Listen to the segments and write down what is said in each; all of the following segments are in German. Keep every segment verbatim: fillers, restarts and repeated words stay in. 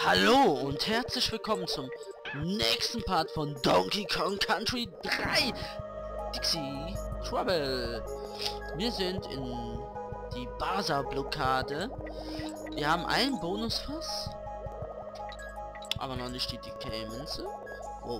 Hallo und herzlich willkommen zum nächsten Part von Donkey Kong Country drei Dixie Trouble. Wir sind in die Basa-Blockade. Wir haben einen Bonusfass, aber noch nicht die Decay-Münze. Wow.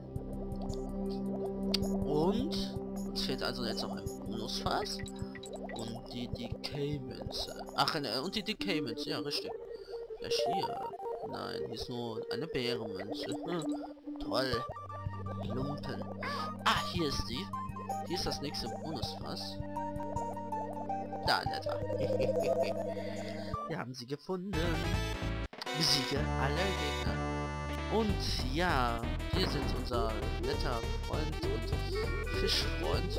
Und uns fehlt also jetzt noch ein Bonusfass und die Decay-Münze. Ach, ne, und die Decay-Münze, ja richtig. Vielleicht hier. Nein, hier ist nur eine Bärenmünze. Hm, toll. Lumpen. Ah, hier ist sie. Hier ist das nächste Bonusfass. Da in etwa. Wir haben sie gefunden. Besiege alle Gegner. Und ja, wir sind unser netter Freund und Fischfreund.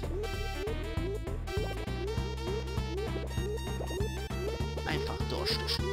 Einfach durchstechen.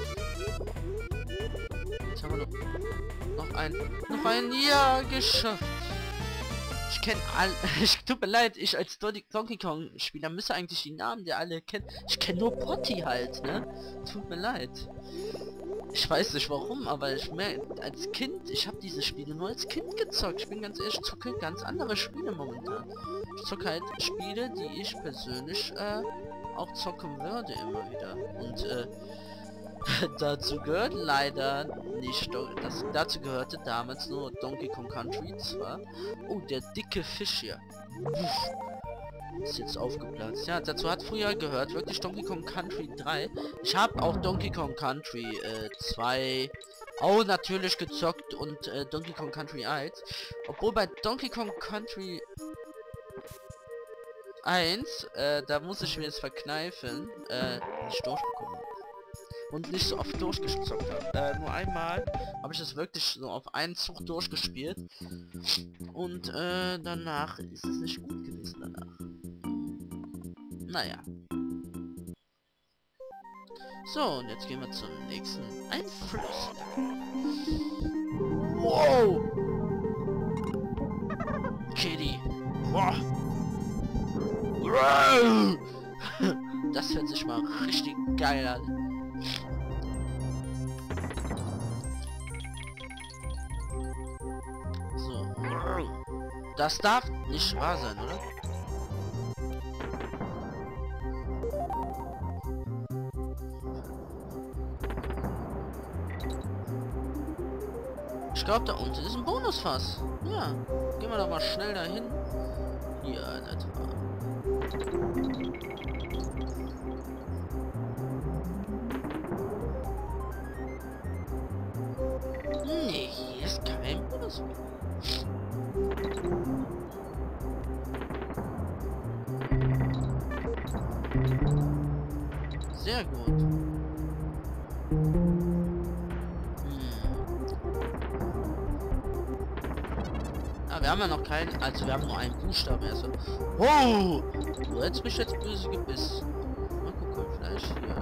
Jetzt haben wir noch, noch ein, noch ein, ja, geschafft. Ich kenne alle, ich tut mir leid, ich als Donkey Kong Spieler müsste eigentlich die Namen der alle kennen. Ich kenne nur Potty halt, ne? Tut mir leid. Ich weiß nicht warum, aber ich mehr als Kind, ich habe diese Spiele nur als Kind gezockt. Ich bin ganz ehrlich, ich zocke ganz andere Spiele momentan. Ich zocke halt Spiele, die ich persönlich äh, auch zocken würde immer wieder. Und äh, dazu gehört leider nicht, das dazu gehörte damals nur Donkey Kong Country zwar. Oh, der dicke Fisch hier. Ist jetzt aufgeplatzt. Ja, dazu hat früher gehört wirklich Donkey Kong Country drei. Ich habe auch Donkey Kong Country äh, zwei auch natürlich gezockt und äh, Donkey Kong Country eins. Obwohl bei Donkey Kong Country eins, äh, da muss ich mir jetzt verkneifen, äh, nicht durchbekommen. Und nicht so oft durchgezockt habe. Äh, nur einmal habe ich das wirklich so auf einen Zug durchgespielt. Und äh, danach ist es nicht gut gewesen danach. Naja. So, und jetzt gehen wir zum nächsten Einfluss. Wow! Kitty! Wow! Das hört sich mal richtig geil an. So. Das darf nicht wahr sein, oder? Ich glaube, da unten ist ein Bonusfass. Ja. Gehen wir doch mal schnell dahin. Hier in etwa. Nee, hier ist kein Bonus. Sehr gut. Hm. Ah, wir haben ja noch keinen, also wir haben nur einen Buchstaben erst. Oh! Du hättest mich jetzt böse gebissen. Mal gucken, vielleicht hier.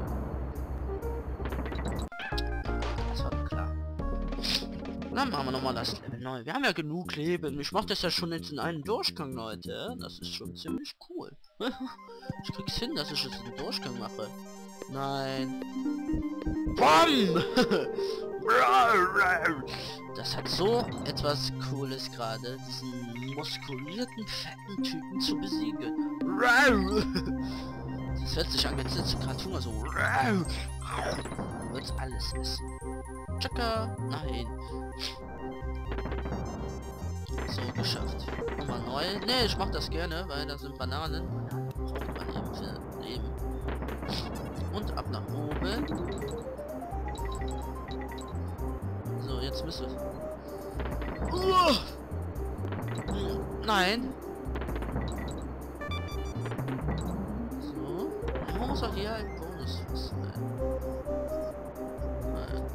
Das war klar. Dann machen wir nochmal das Level neu. Wir haben ja genug Leben. Ich mache das ja schon jetzt in einem Durchgang, Leute. Das ist schon ziemlich cool. Ich krieg's hin, dass ich jetzt einen Durchgang mache. Nein. Bam! Das hat so etwas Cooles gerade, diesen muskulierten, fetten Typen zu besiegen. Das hört sich an, wenn es Cartoon also. Du wirst alles essen. Tschakka! Nein. So, geschafft. Nochmal neu. Ne, ich mach das gerne, weil da sind Bananen. Braucht man eben für Leben. Und ab nach oben. So, jetzt müssen wir... Uh! Nein. So. Warum muss auch hier ein Bonus sein? Nein.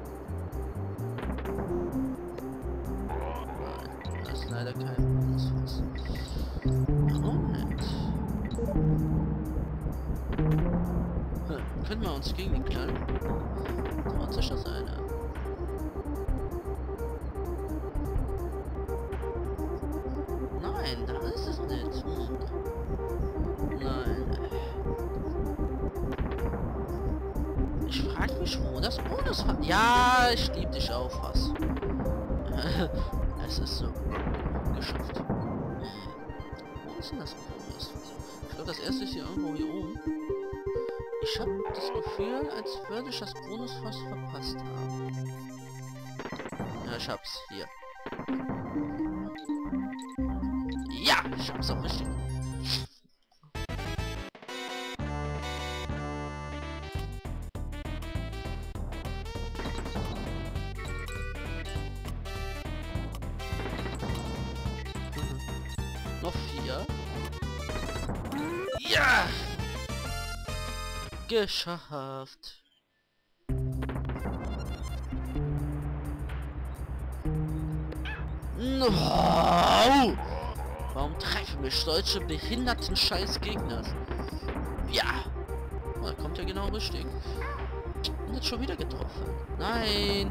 Nein. Das ist leider kein Bonus. Warum nicht? Hm. Können wir uns gegen den knallen? Traut sich das einer? Nein, da ist es nicht. Nein. Ich frage mich, wo das Bonus Bonusfass. Ja, ich lieb dich auch was. Es ist so geschafft. Wo ist denn das Bonusfass? Ich glaube, das erste ist hier irgendwo hier oben. Ich habe das Gefühl, als würde ich das Bonusfass verpasst haben. Ja, ich hab's. Hier. Ja, ich hab's auch richtig. Noch vier. Ja! Geschafft. No. Warum treffen mich solche behinderten Scheiß-Gegner? Ja. Oh, da kommt ja genau richtig. Und jetzt schon wieder getroffen. Nein.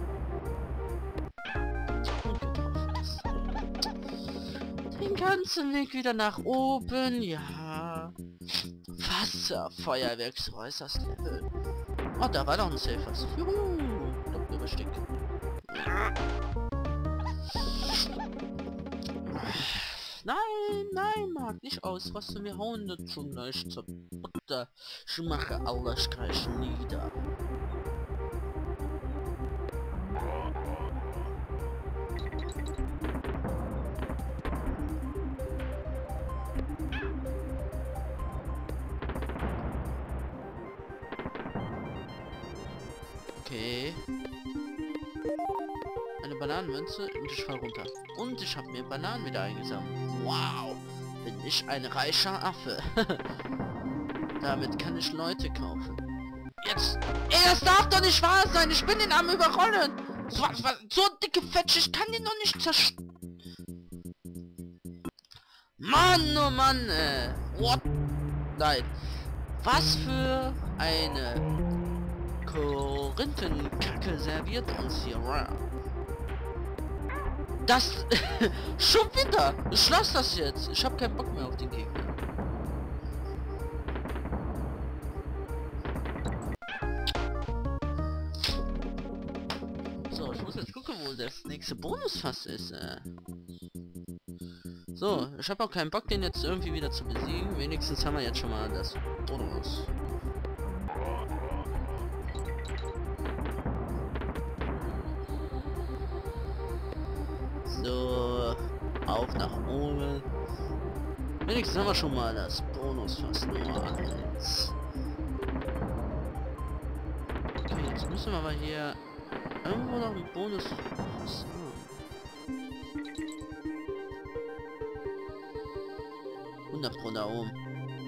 Und getroffen ist. Den ganzen Weg wieder nach oben. Ja. Wasserfeuerwerk, so ist das Level. Oh, da war doch ein Safe House. Juhu. Doppel richtig. Nein, nein, mag nicht ausrasten. Wir hauen das schon gleich zur Butter. Ich mache alles gleich nieder. Okay. Eine Bananenmünze und ich fall runter. Und ich habe mir Bananen wieder eingesammelt. Wow, bin ich ein reicher Affe. Damit kann ich Leute kaufen. Jetzt, ey, das darf doch nicht wahr sein. Ich bin den am Überrollen. So, so dicke Fetsch, ich kann den noch nicht zerstören. Mann, oh Mann, äh. What? Nein. Was für eine Korinthenkacke serviert uns hier. Das... schon wieder! Ich lass das jetzt. Ich habe keinen Bock mehr auf den Gegner. So, ich muss jetzt gucken, wo das nächste Bonusfass ist. Äh. So, ich habe auch keinen Bock, den jetzt irgendwie wieder zu besiegen. Wenigstens haben wir jetzt schon mal das Bonus. So, auf nach oben. Wenigstens haben wir schon mal das Bonusfass Nummer eins. Okay, jetzt müssen wir aber hier irgendwo noch ein Bonusfass haben. hundert Pro da oben.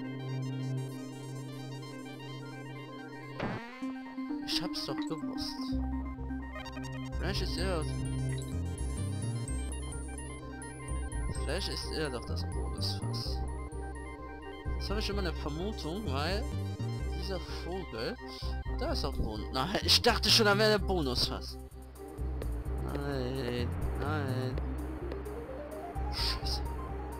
Ich hab's doch gewusst. Vielleicht ist er... Vielleicht ist er doch das Bonusfass. Das habe ich immer eine Vermutung, weil dieser Vogel... Da ist auch ein Bonus. Nein, ich dachte schon, da wäre der Bonusfass. Nein, nein. Scheiße.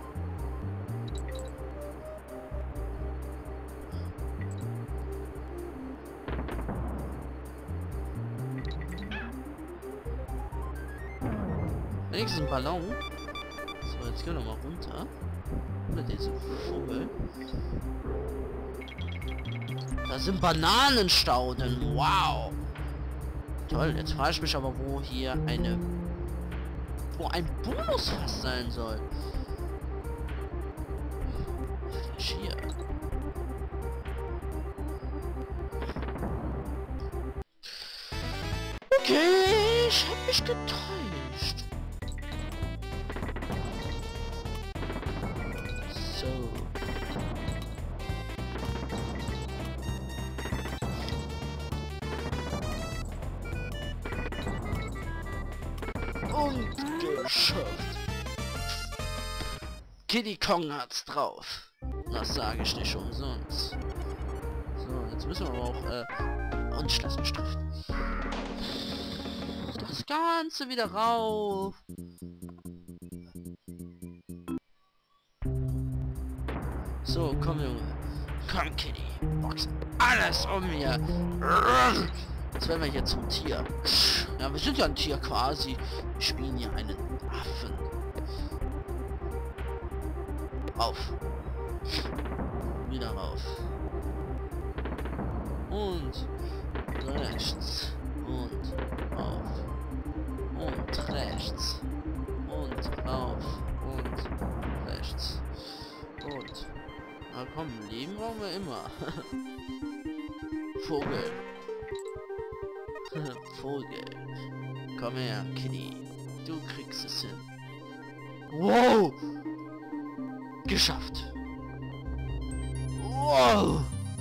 Wenigstens ein Ballon. So, jetzt gehen wir mal runter. Mit diesem Vogel. Da sind Bananenstauden. Wow. Toll, jetzt frage ich mich aber, wo hier eine... Wo ein Bonusfass sein soll. Vielleicht hier. Okay, ich hab mich getäuscht. So. Und geschafft. Kiddy Kong hat's drauf. Das sage ich nicht umsonst. So, jetzt müssen wir aber auch, äh... Und ich lasse mich treffen. Das Ganze wieder rauf. So, komm Junge. Komm Kitty. Box alles um mir. Jetzt werden wir hier zum Tier. Ja, wir sind ja ein Tier quasi. Wir spielen hier einen Affen. Auf. Wieder rauf. Und rechts. Und auf. Und rechts. Und rauf. Und rechts. Und. Na komm, Leben brauchen wir immer. Vogel. Vogel. Komm her, Kitty. Du kriegst es hin. Wow! Geschafft. Wow!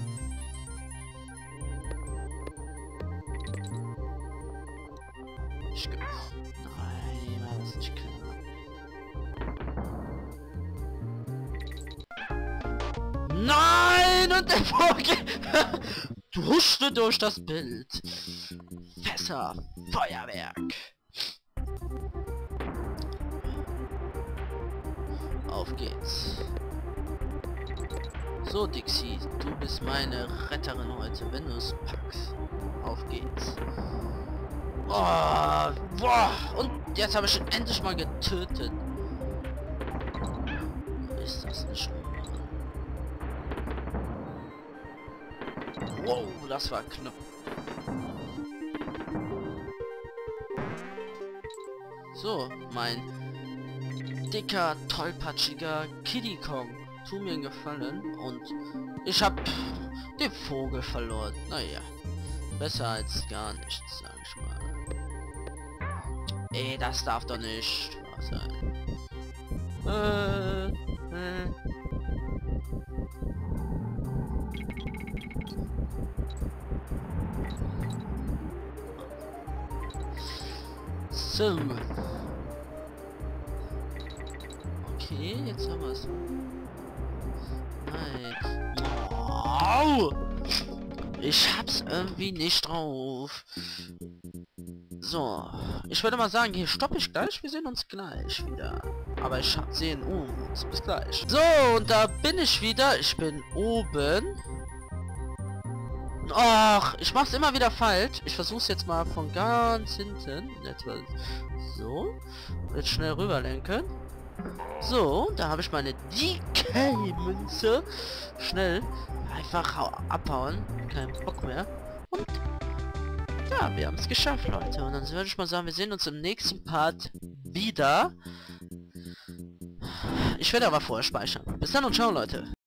Ich ge Nein, war das nicht klar. Nein! Und der Vogel huschte durch das Bild. Fässer. Feuerwerk. Auf geht's. So, Dixie, du bist meine Retterin heute, wenn du es packst. Auf geht's. Oh, boah, und jetzt habe ich ihn endlich mal getötet. Ist das nicht wahr? Wow, das war knapp. So, mein dicker, tollpatschiger Kiddy Kong. Tu mir einen Gefallen und ich hab den Vogel verloren. Naja, besser als gar nichts, sag ich mal. Ey, das darf doch nicht wahr sein. Äh, äh. So. Okay, jetzt haben wir es. Nein. Oh, ich hab's irgendwie nicht drauf. So. Ich würde mal sagen, hier stoppe ich gleich. Wir sehen uns gleich wieder. Aber ich hab sehen uns. Bis gleich. So, und da bin ich wieder. Ich bin oben. Ach, ich mach's immer wieder falsch. Ich versuch's jetzt mal von ganz hinten. Etwa so. Jetzt schnell rüberlenken. So, da habe ich meine D K-Münze. Schnell einfach abhauen. Kein Bock mehr. Und ja, wir haben es geschafft, Leute. Und dann würde ich mal sagen, wir sehen uns im nächsten Part wieder. Ich werde aber vorher speichern. Bis dann und ciao, Leute.